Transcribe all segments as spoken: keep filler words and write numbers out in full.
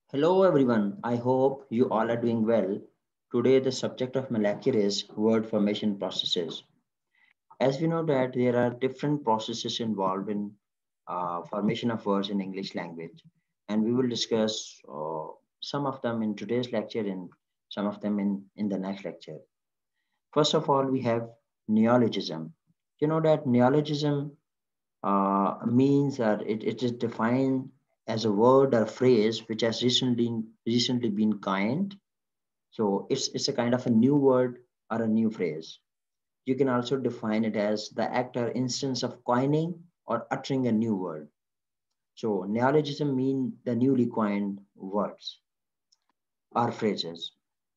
Hello everyone, I hope you all are doing well. Today the subject of my lecture is word formation processes. As we know that there are different processes involved in uh, formation of words in English language, and we will discuss uh, some of them in today's lecture and some of them in, in the next lecture. First of all, we have neologism. You know that neologism uh, means that it, it is defined as a word or phrase which has recently recently been coined. So it's it's a kind of a new word or a new phrase. You can also define it as the act or instance of coining or uttering a new word. So neologism mean the newly coined words or phrases.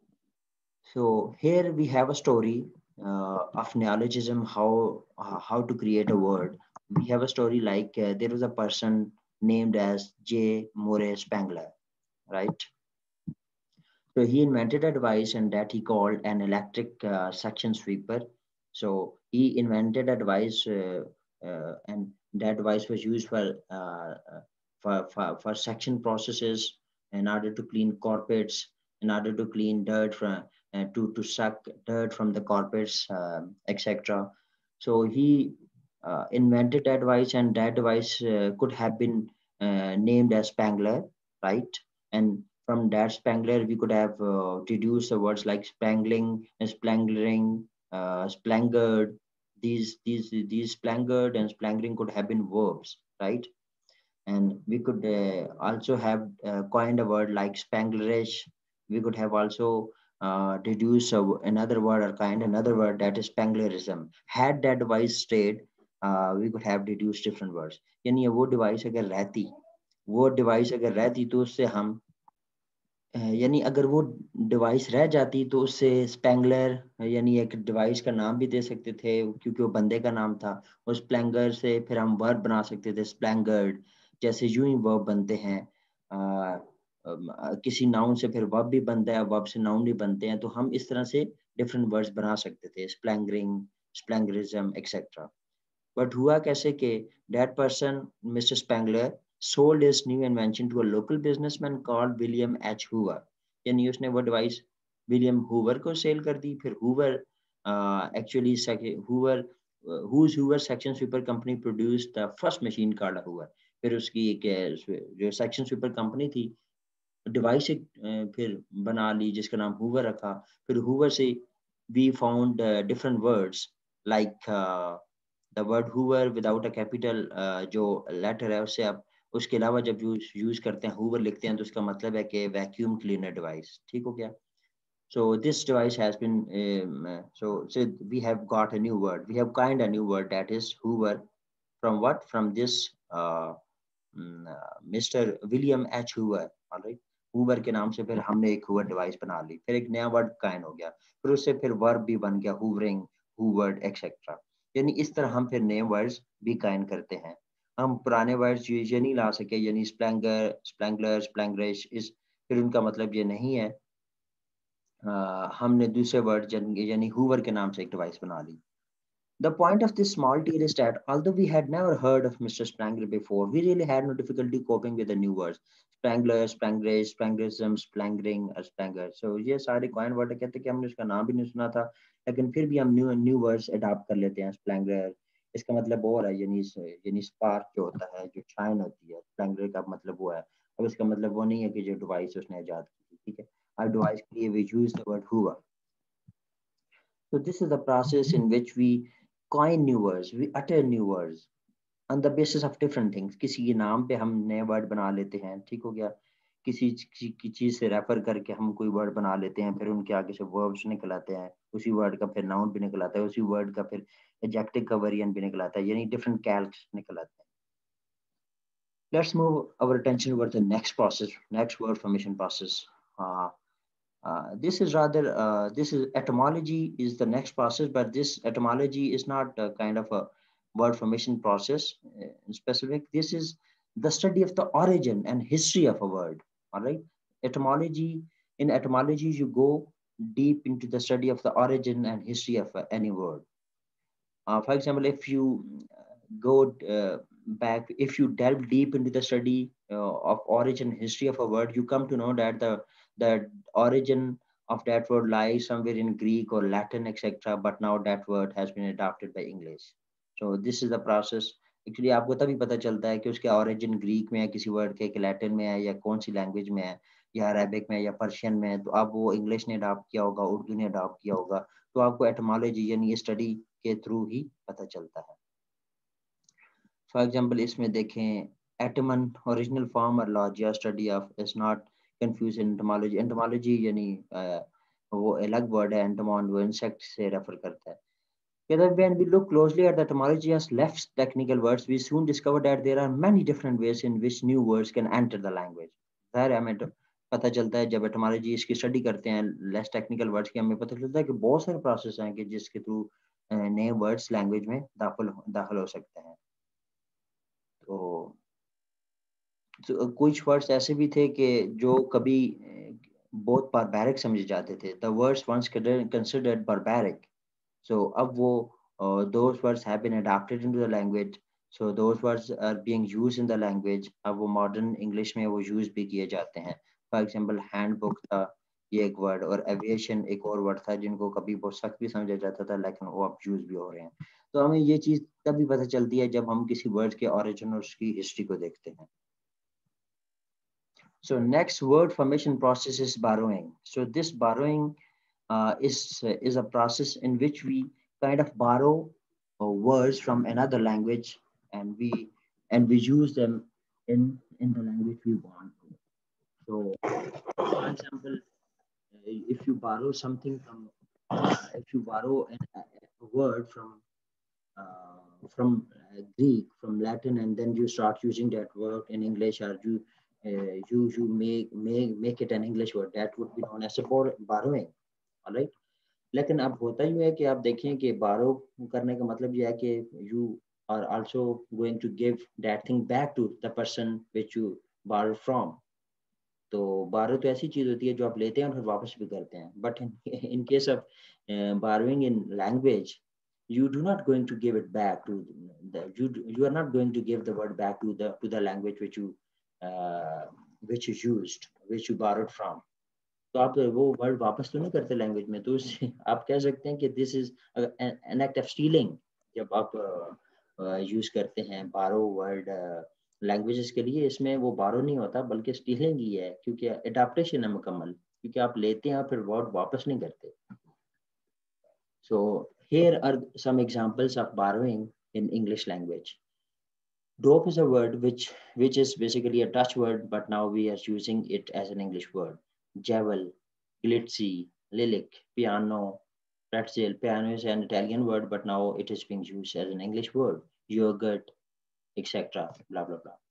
So here we have a story uh, of neologism, how uh, how to create a word. We have a story like uh, there was a person named as J. Moray Spangler, right? So he invented a device and that he called an electric uh, section sweeper. So he invented a device uh, uh, and that device was used for, uh, uh, for, for, for section processes in order to clean carpets, in order to clean dirt from, uh, to, to suck dirt from the carpets, um et cetera. So he uh, invented that device and that device uh, could have been uh, named as Spangler, right? And from that Spangler, we could have uh, deduced the words like spangling, splangering, uh, splangered. These these these splangered and splangering could have been verbs, right? And we could uh, also have uh, coined a word like spanglerish. We could have also uh, deduced a, another word or kind another word that is spanglerism. Had that device stayed, uh, we could have deduced different words. यानी ये वो device अगर रहती वो device अगर रहती तो उससे हम अ, यानी अगर वो डिवाइस रह जाती तो उससे स्पेंगलर यानी एक डिवाइस का नाम भी दे सकते थे क्योंकि वो बंदे का नाम था। और स्प्लेंगर से फिर हम वर्ब बना सकते थे स्प्लेंगर्ड। जैसे यूं ही वर्ब बनते हैं अ, अम, अ, किसी नाउन से फिर वर्ब भी बनता है, वर्ब से नाउन भी बनते हैं, तो हम इस तरह से डिफरेंट वर्ड्स बना सकते थे, स्प्लेंगरिंग, स्प्लेंगरिज्म एक्सेट्रा। But हुआ कैसे कि that person, mister Spangler, sold his new invention to a local businessman called William H. Hoover. यानी उसने वो डिवाइस विलियम हूवर को सेल कर दी। फिर Hoover actually Hoover whose Hoover section sweeper company produced the first machine called a Hoover. फिर उसकी एक अ, जो सेक्शन स्वीपर कंपनी थी डिवाइस एक अ, फिर बना ली जिसका नाम हूवर रखा। फिर हूवर से we found uh, different words like uh, the word Hoover without a capital जो लेटर है उससे आप उसके अलावा जब यूज यूज करते हैं हूवर लिखते हैं तो उसका मतलब है कि वैक्यूम क्लीनर डिवाइस। ठीक हो गया? So this device has been um, uh, so so we have got a new word, we have kind a new word that is hoover. From what? From this uh, mm, uh, mister William H. Hoover, all right? Hoover के नाम से फिर हमने एक Hoover device बना ली, फिर एक नया वर्ड कायन हो गया, फिर उससे फिर वर्ब भी बन गया हूवरिंग, हूवर्ड एक्सेट्रा। यानी इस तरह हम फिर नए वर्ड्स भी कायन करते हैं। हम पुराने वर्ड्स ये नहीं ला सके, यानी स्प्लैंगर, स्प्लैंगलर, स्प्लैंगरिश, इस फिर उनका मतलब ये नहीं है। अ, हमने दूसरे वर्ड यानी हूवर के नाम से एक डिवाइस बना ली। The point of this small tale is that although we had never heard of mister Spangler before, we really had no difficulty coping with the new words. Spangler, Spanglish, Spanglism, Splangering और Spranger. So ये सारे coin word कहते हैं कि हमने इसका नाम भी नहीं सुना था, लेकिन फिर भी हम न्यू न्यू वर्ड्स अडॉप्ट कर लेते हैं। Splangler इसका मतलब और है, यानी यानी स्पार्क जो होता है, जो शाइन होती है। Splangler का मतलब वो है। अब इसका मतलब वो नहीं है कि जो डिवाइस उसने इजाद की थी, ठीक है? हर डिवाइस के लिए we use the word hoover. So this is the process in which we coin new words, we utter new words on the basis of different things. किसी के नाम पे हम नए वर्ड बना लेते हैं, ठीक हो गया? किसी ची- की चीज से रेफर करके हम कोई वर्ड बना लेते हैं, फिर उनके आगे से वर्ब्स निकल आते हैं, उसी वर्ड का फिर नाउन भी निकल आता है, उसी वर्ड का फिर एडजेक्टिव का वेरिएंट भी निकल आता है, यानी डिफरेंट कैल्स निकल आते हैं। Let's move our attention over the next process, next word formation process. Uh, uh, this is rather, uh, this is etymology is the next process, but this etymology is not a kind of a word formation process uh, in specific. This is the study of the origin and history of a word. All right. Etymology, in etymology, you go deep into the study of the origin and history of uh, any word. Uh, for example, if you uh, go uh, back, if you delve deep into the study, uh, of origin history of a word, you come to know that the the origin of that word lies somewhere in Greek or Latin, etc., but now that word has been adopted by English. So this is the process. Actually आपको तभी पता चलता है कि उसके origin Greek में है किसी वर्ड के, कि लैटिन में है या कौन सी लैंग्वेज में है, या अरेबिक में या पर्शियन में है, तो अब वो इंग्लिश ने अडॉप्ट किया होगा, उर्दू ने अडॉप्ट किया होगा, तो आपको एटमोलॉजी यानी स्टडी के थ्रू ही पता चलता है. फॉर एग्जाम्पल इसमें देखें, एटमन ओरिजिनल फॉर्म और logia study of is not confuse entomology. Entomology यानी uh, वो अलग वर्ड है, एंटोमॉन वो इंसेक्ट से रेफर करता है. When we look closely at the etymology as left technical words, we soon discover that there are many different ways in which new words can enter the language. ज़ाहिर है हमें तो पता चलता है जब एटमोलॉजी इसकी स्टडी करते हैं लेस टेक्निकल वर्ड्स की, हमें पता चलता है कि बहुत सारे प्रोसेस हैं कि जिसके थ्रू नए वर्ड्स लैंग्वेज में दाखिल दाखिल हो सकते हैं. तो, तो कुछ वर्ड्स ऐसे भी थे कि जो कभी बहुत बारबैरिक समझे जाते थे. The words once considered barbaric. So अब वो uh, those words have been adapted into the language. So those words are being used in the language. अब वो modern English में वो use भी किए जाते हैं. For example, handbook था ये एक word, और aviation एक और word था जिनको कभी बहुत सख्त भी समझा जाता था, लेकिन वो अब use भी हो रहे हैं. तो हमें ये चीज़ तभी पता चलती है जब हम किसी word के origin और उसकी history को देखते हैं. So next word formation process is borrowing. So this borrowing uh, is is a process in which we kind of borrow uh, words from another language, and we and we use them in in the language we want to. So, for example, if you borrow something from uh, if you borrow an, a, a word from uh, from uh, Greek, from Latin, and then you start using that word in English, or you uh, you you make make make it an English word, that would be known as a borrowing. All right. लेकिन अब होता ही है कि आप देखें कि बारो करने का मतलब ये है कि you are also going to give that thing back to the person which you borrow from. तो बारो तो ऐसी चीज होती है जो आप लेते हैं और फिर वापस भी करते हैं. But in case of uh, borrowing in language, you do not going to give it back to the, you you are not going to give the word back to the to the language which you uh, which you used, which you borrowed from. तो आप वो word वापस तो नहीं करते language में, तो उससे आप कह सकते हैं कि this is an act of stealing. जब आप यूज uh, करते हैं बारो वर्ड लैंग्वेजेस के लिए, इसमें वो बारो नहीं होता बल्कि स्टीलिंग ही है, क्योंकि एडाप्टेशन है मुकम्मल, क्योंकि आप लेते हैं फिर वर्ड वापस नहीं करते. So here are some examples of borrowing in English language. Dope is a word which which is basically a Dutch word, but now we are using it as an English word. Javel, glitzy, lilac, piano, pretzel. Piano is an Italian word, but now it is being used as an English word. Yogurt, et cetera. Blah blah blah.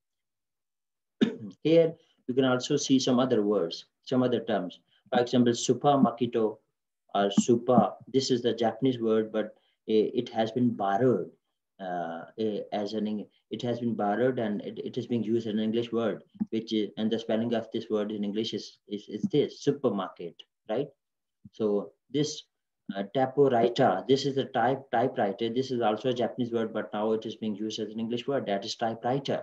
Here you can also see some other words, some other terms. For example, supa makito or supa. This is the Japanese word, but it has been borrowed uh, as an it has been borrowed, and it, it is being used as an English word, which is, and the spelling of this word in English is is, is this supermarket, right? So this uh, taporita, this is the type typewriter. This is also a Japanese word, but now it is being used as an English word. That is typewriter.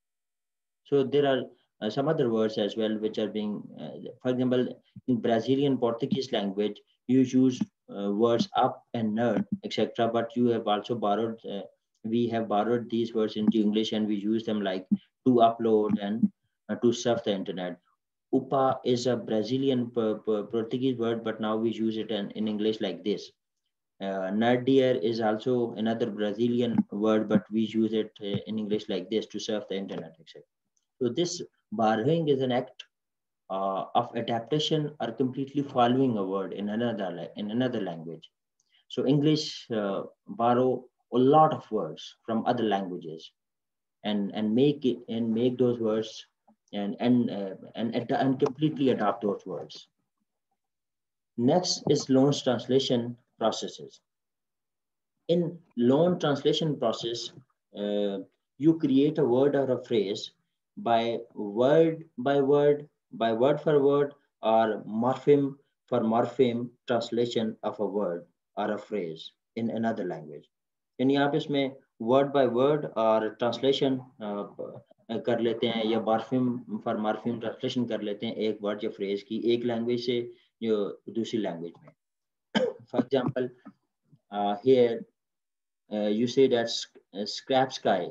So there are uh, some other words as well which are being, uh, for example, in Brazilian Portuguese language, you use uh, words up and nerd, et cetera. But you have also borrowed, uh, we have borrowed these words into English, and we use them like to upload and uh, to surf the internet. Upa is a Brazilian Portuguese word, but now we use it in, in English like this. Uh, nerdier is also another Brazilian word, but we use it uh, in English like this, to surf the internet, et cetera. So this borrowing is an act uh, of adaptation or completely following a word in another in another language. So English uh, borrow a lot of words from other languages, and and make it and make those words and and uh, and and completely adapt those words. Next is loan translation processes. In loan translation process, uh, you create a word or a phrase by word by word, by word for word, or morpheme for morpheme translation of a word or a phrase in another language. यानी आप इसमें word by word और translation uh, कर लेते हैं या morpheme for morpheme translation कर लेते हैं एक वर्ड या फ्रेज की एक लैंग्वेज से जो दूसरी लैंग्वेज में. For example, here you see that scrape sky,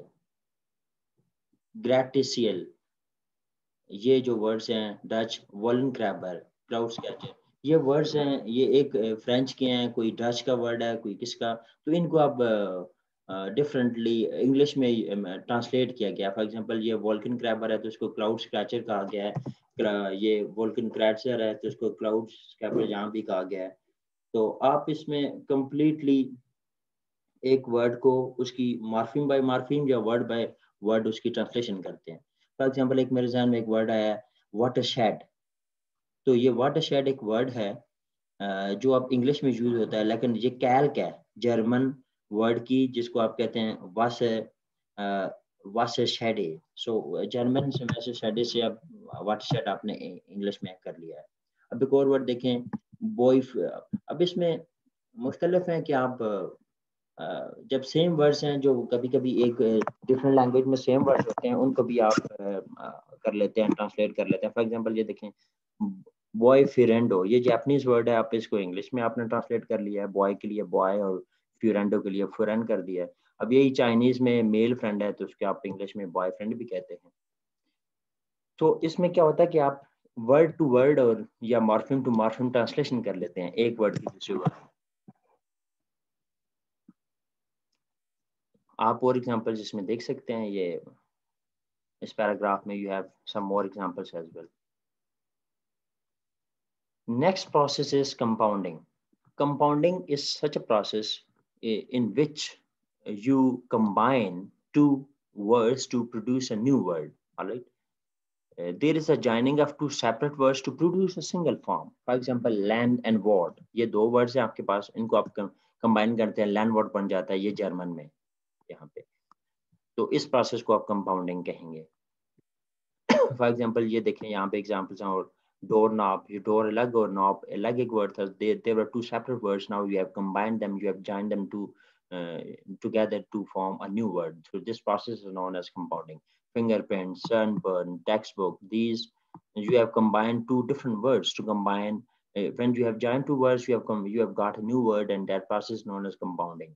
ग्रेटिशियल, ये जो वर्ड्स हैं डच वॉलन क्रैबर, क्लाउड स्केचर, ये वर्ड्स हैं, ये एक फ्रेंच के हैं, कोई डच का वर्ड है, कोई किसका, तो इनको आप डिफरेंटली इंग्लिश में ट्रांसलेट किया गया. फॉर एग्जांपल ये वॉल्कन क्रैबर है तो इसको क्लाउड स्क्रैचर कहा गया है, ये वॉल्कन क्रैचर है तो इसको क्लाउड स्क्रैपर यहाँ भी कहा गया है. तो आप इसमें कंप्लीटली एक वर्ड को उसकी मार्फिम बाय मार्फिम या वर्ड बाय वर्ड उसकी ट्रांसलेशन करते हैं. फॉर एग्जांपल एक मेरे ध्यान में एक वर्ड आया वाटरशेड. तो ये वाटरशेड एक वर्ड है जो अब इंग्लिश में यूज होता है, लेकिन ये कैल्क है जर्मन वर्ड की जिसको आप कहते हैं वास वाटरशेड. सो जर्मन से वैसे शेडे से अब वाटरशेड आपने इंग्लिश में कर लिया है. अब एक और वर्ड देखें बॉय. अब इसमें मुख्तलिफ है कि आप जब सेम वर्ड्स हैं जो कभी कभी एक डिफरेंट लैंग्वेज में सेम वर्ड्स होते हैं उनको भी आप कर लेते हैं, ट्रांसलेट कर लेते हैं. फॉर एग्जांपल ये देखें बॉय फ्रेंडो, ये जापानीज वर्ड है, आप इसको इंग्लिश में आपने ट्रांसलेट कर लिया है, बॉय के लिए बॉय और फ्रेंडो के लिए फ्रेंड कर दिया है. अब यही चाइनीज में मेल फ्रेंड है तो उसके आप इंग्लिश में बॉयफ्रेंड भी कहते हैं. तो इसमें क्या होता है कि आप वर्ड टू वर्ड और या मॉर्फिम टू मॉर्फिम ट्रांसलेशन कर लेते हैं एक वर्ड की दूसरे वर्ड. आप और एग्जांपल्स इसमें देख सकते हैं. ये इस पैराग्राफ में you have some more examples as well. Next process is compounding. Compounding is such a process in which you combine two words to produce a new word. All right. Uh, there is a joining of two separate words to produce a single form. For example, land and ward. ये दो words हैं आपके पास, इनको आप combine करते हैं, land ward बन जाता है ये जर्मन में यहाँ पे. तो इस process को आप compounding कहेंगे. For example, ये देखें यहाँ पे examples हैं और door knob, ये door अलग और knob अलग एक word था. They, they were two separate words. Now you have combined them, you have joined them to uh, together to form a new word. So this process is known as compounding. Fingerprint, sunburn, textbook, these you have combined two different words to combine. Uh, when you have joined two words, you have come, you have got a new word, and that process is known as compounding.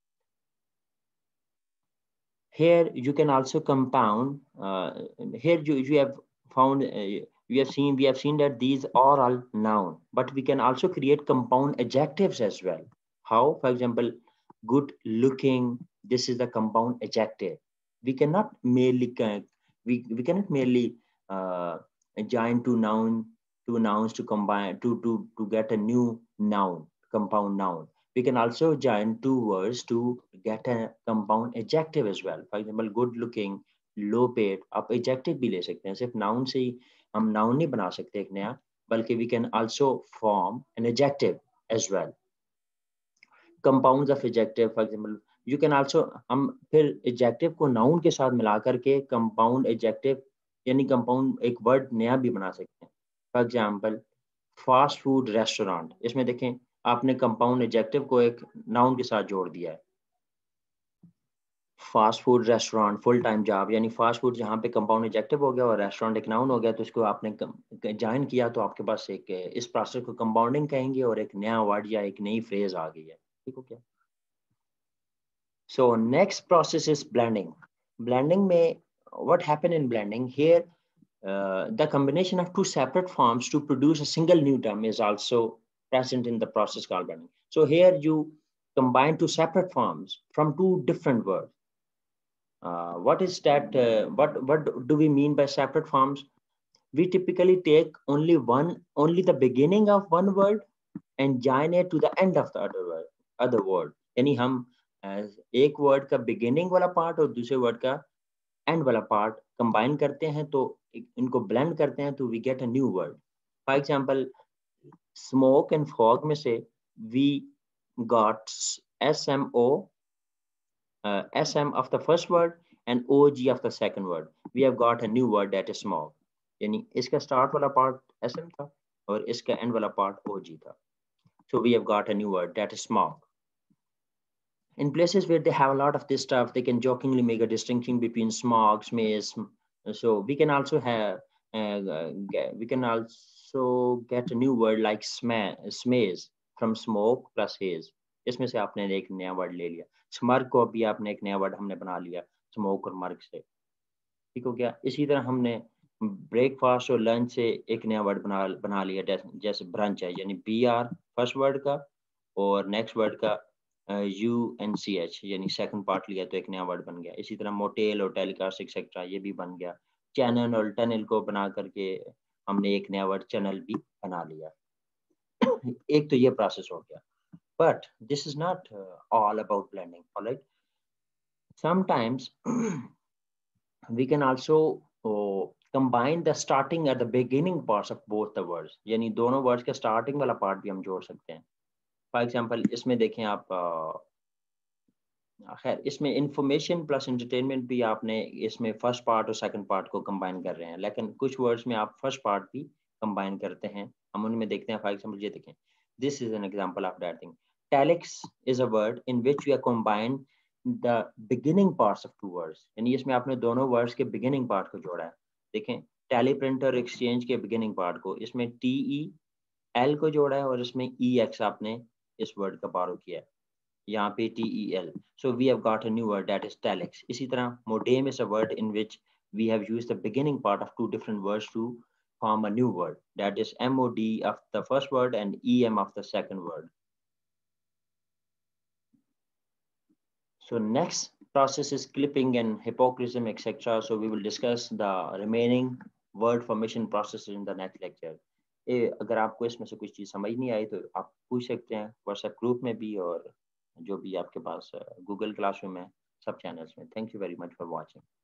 Here you can also compound. Uh, here you, you have found, uh, we have seen, we have seen that these are all noun, but we can also create compound adjectives as well. How? For example, good looking, this is the compound adjective. We cannot merely, we, we cannot merely uh, join two noun, two nouns to combine, to, to, to get a new noun, compound noun. We can also join two words to get a compound adjective as well. For example, good looking, low paid. आप adjective भी ले सकते हैं. सिर्फ noun से ही हम noun नहीं बना सकते एक नया, बल्कि we can also form an adjective as well. Compounds of adjective, for example, you can also हम फिर adjective को noun के साथ मिला करके compound adjective यानी compound एक word नया भी बना सकते हैं. For example, fast food restaurant. इसमें देखें आपने कंपाउंड एडजेक्टिव को एक नाउन के साथ जोड़ दिया है. Fast food restaurant, full time job, यानी फास्ट फूड जहाँ पे कंपाउंड एडजेक्टिव हो गया और रेस्टोरेंट एक नाउन हो गया, तो इसको आपने ज्वाइन किया तो आपके पास एक इस प्रोसेस को कंपाउंडिंग कहेंगे और एक नया वर्ड या एक नई फ्रेज आ गई है. ठीक हो क्या? So next process is blending. Blending में what happen in blending here, the combination of two separate forms to produce a single new term is also present in the process called blending. So here you combine two separate forms from two different words. Uh, what is that? Uh, what what do we mean by separate forms? We typically take only one, only the beginning of one word and join it to the end of the other word. Other word. यानी हम एक word का beginning वाला part और दूसरे word का end वाला part combine करते हैं तो इनको blend करते हैं तो we get a new word. For example, smoke and fog में से we got S M O, uh, S M of the first word and O G of the second word. We have got a new word that is smog. यानी इसका start वाला part S M था और इसका end वाला part O G था. So we have got a new word that is smog. In places where they have a lot of this stuff, they can jokingly make a distinction between smog, smaze, So we can also have uh, get, we can also get a new word like sma smaze from smoke plus haze. इसमें से आपने एक नया word ले लिया. Smirk को भी आपने एक नया वर्ड हमने बना लिया स्मोक और मर्क से. ठीक हो गया. इसी तरह हमने ब्रेकफास्ट और लंच से एक नया वर्ड बना बना लिया. जैसे ब्रंच है, यानी बी आर फर्स्ट वर्ड का और नेक्स्ट वर्ड का यू एन सी एच, यानी सेकंड पार्ट लिया तो एक नया वर्ड बन गया. इसी तरह मोटेल और टेलीकास्ट एक्सेट्रा ये भी बन गया. चैनल और टनल को बना करके हमने एक नया वर्ड चैनल भी बना लिया. एक तो ये प्रोसेस हो गया. But this is not all about blending. All right, sometimes we can also uh, combine the starting at the beginning parts of both the words, यानी दोनों words के starting वाला part भी हम जोड़ सकते हैं. For example, इसमें देखें आप, खैर इसमें information plus entertainment भी आपने इसमें first part और second part को combine कर रहे हैं, लेकिन कुछ words में आप first part भी combine करते हैं. हम उनमें देखते हैं. For example, ये देखें, this is an example of that thing. Telex is a word in which we are combined the beginning parts of two words, यानी इसमें आपने दोनों words के beginning part को जोड़ा है. देखें, tally printer exchange के beginning part को इसमें T E L को जोड़ा है और इसमें E X आपने इस word का borrow किया है, यहाँ पे T E L. So we have got a new word that is telex. इसी तरह modem is a word in which we have used the beginning part of two different words to form a new word, that is M O D of the first word and E M of the second word. So next process is clipping and hypocrism, et cetera. So we will discuss the remaining word formation processes in the next lecture. ए, अगर आपको इसमें से कुछ चीज़ समझ नहीं आई तो आप पूछ सकते हैं व्हाट्सएप ग्रुप में भी और जो भी आपके पास गूगल क्लासरूम है, सब चैनल्स में. Thank you very much for watching.